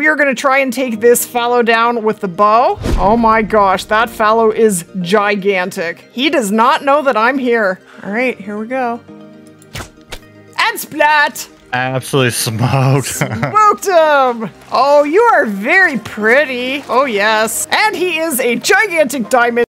are gonna try and take this fallow down with the bow. Oh my gosh, that fallow is gigantic. He does not know that I'm here. All right, here we go. And splat! Absolutely smoked. Smoked him! Oh, you are very pretty. Oh yes. And he is a gigantic diamond.